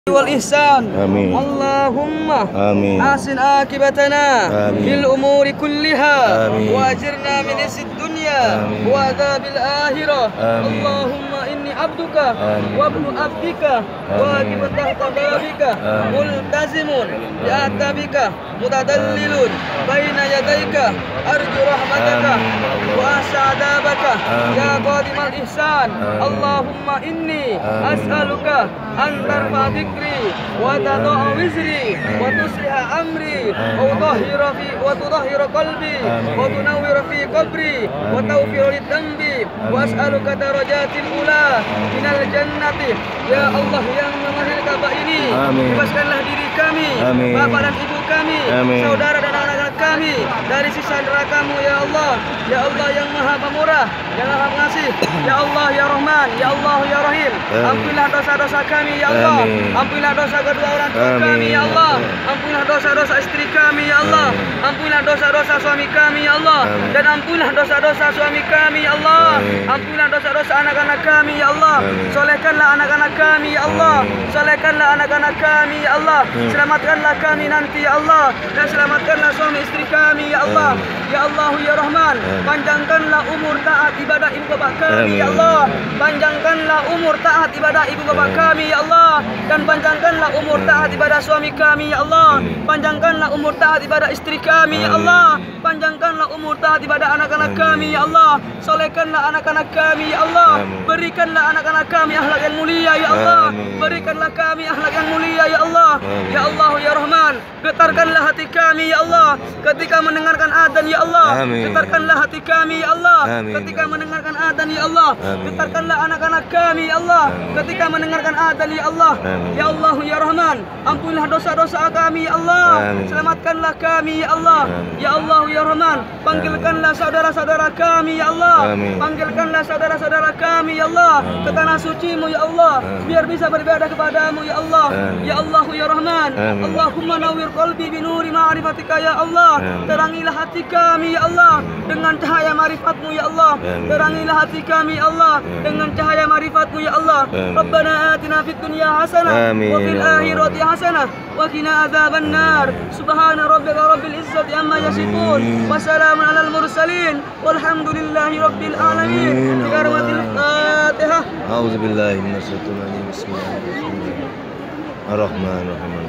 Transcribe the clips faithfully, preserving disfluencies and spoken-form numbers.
wal ihsan. Amin. Allahumma Amin. asin akibatana Amin. fil umuri kulliha Amin. wa ajirna min isid dunya Amin. wa adzabil akhirah. Amin. Allahumma inni abduka Amin. wa ibnu abdika wa Amin. wajibun tahta babika Amin. multazimun bi atabika mutadallilun baina yadayka arju rahmataka Amin. wa as'adabaka Amin. ya qadimal ihsan. Amin. Allahumma inni Amin. as'aluka an tarfa dhikri wa tada'a wizri wa tusliha amri wa tudahhira fi wa tudahhira qalbi wa tunawwira fi qabri wa tawfiqa lidhanbi wa as'aluka darajatil ula minal jannati. Ya Allah yang mengakhir kaabah ini, Amin. bebaskanlah diri kami, Amin. bapak dan ibu kami, Amin. saudara dan anak-anak kami dari sisa neraka-Mu ya Allah. Ya Allah yang Maha Pemurah, yang Maha Pengasih. Ya Allah ya Rahman, ya Allah ya Rahim. Amin. Ampunilah dosa-dosa kami ya Allah. Amin. Ampunilah dosa kedua orang tua Amin. kami ya Allah. Ampunilah dosa-dosa istri kami ya Allah. Amin. Ampunilah dosa-dosa suami kami ya Allah. Amin. Dan ampunilah dosa-dosa suami kami ya Allah. Amin. Ampunilah dosa-dosa anak-anak kami ya Allah. Amin. Solehkanlah anak-anak kami ya Allah. Amin. Solehkanlah anak-anak kami ya Allah. Amin. Selamatkanlah kami nanti ya Allah. Dan selamatkanlah suami istri kami ya Allah. Amin. Ya Allah ya Rahman, Amin. panjangkanlah umur taat ibadah ibu bapak kami ya Amin. Allah. Panjangkanlah umur taat ibadah ibu bapak kami ya Allah. Dan panjangkanlah umur taat ibadah suami kami ya Allah. Amin. Panjangkanlah umur taat ibadah istri kami ya Amin. Allah. Panjangkanlah umur taat ibadah anak-anak kami ya Allah. Solehkanlah anak-anak kami ya Allah. Amin. Berikanlah anak-anak kami akhlak yang mulia ya Allah. Amin. Berikanlah kami akhlak yang mulia ya Allah. Amin. Ya Allah ya Rahman, getarkanlah hati kami ya Allah ketika mendengarkan adzan ya Allah. Amin. Getarkanlah hati kami ya Allah Amin. ketika mendengarkan adzan ya Allah. Amin. Getarkanlah anak-anak kami ya Allah Amin. ketika mendengarkan adzan ya Allah. Amin. Ya Allah ya Rahman, ampunilah dosa-dosa kami ya Allah. Amin. Selamatkanlah kami ya Allah. Amin. Ya Allah ya Rahman, panggilkanlah saudara-saudara kami ya Allah. Amin. Panggilkanlah saudara-saudara kami ya Allah ke tanah suci-Mu ya Allah, Amin. biar bisa beribadah kepadamu ya Allah. Amin. Ya Allah ya Rahman, Amin. Allahumma nawwir qalbi binuri ma'rifatika ya Allah. Amin. Terangilah hati kami ya Allah dengan cahaya ma'rifatmu ya Allah. Amin. Terangilah hati kami ya Allah dengan cahaya ma'rifatmu ya Allah. Amin. Rabbana atina fid dunya hasanah Amin, wa fil ya Allah. akhirati hasanah wa qina adzaban nar. Subhana rabbika rabbil izzati amma yasifun Amin. wa salamun alal mursalin walhamdulillahi rabbil alamin. Amin, Bi ya Allah. rahmatil Fatihah. A'udzubillahi minasyaitonir rajim. Bismillahirrahmanirrahim. Ar-Rahmanir-Rahim.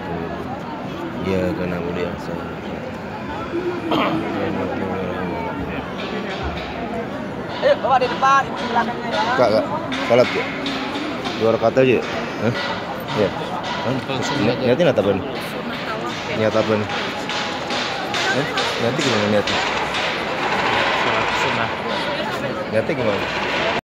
Iyyaka na'budu wa iyyaka Ayo bawa di depan, ibu di belakangnya ya. Kak, kak, salat ya? Dua rakaat aja ya? Hah? Ya. Hah? Ni- Niatin apa nih? Niat apa nih? Hah? Niatnya gimana niatnya? Sholat sunnah. Niatnya gimana?